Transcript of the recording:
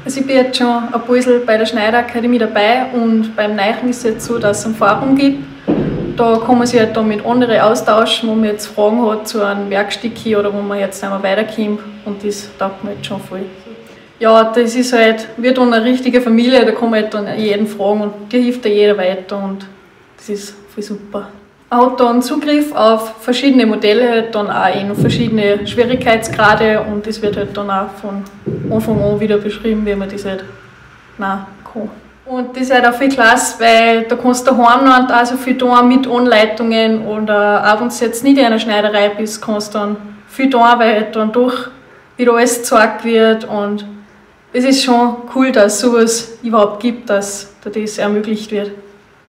Also ich bin jetzt schon ein bisschen bei der Schneiderakademie dabei und beim Neichen ist es jetzt so, dass es ein Forum gibt. Da kann man sich halt dann mit anderen austauschen, wo man jetzt Fragen hat zu einem Werkstück oder wo man jetzt einmal weiterkommt, und das taugt mir jetzt schon voll. Ja, das ist halt wie dann eine richtige Familie, da kann man halt dann jeden fragen und dir hilft ja jeder weiter und das ist voll super. Man hat dann Zugriff auf verschiedene Modelle, halt dann auch in verschiedene Schwierigkeitsgrade, und das wird halt dann auch von Anfang an wieder beschrieben, wie man das halt kann. Und das ist halt auch viel klasse, weil da kannst du daheim noch auch so viel tun mit Anleitungen, oder auch wenn du jetzt nicht in einer Schneiderei bist, kannst du dann viel tun, weil halt dann doch wieder alles gezeigt wird, und es ist schon cool, dass es sowas überhaupt gibt, dass da das ermöglicht wird.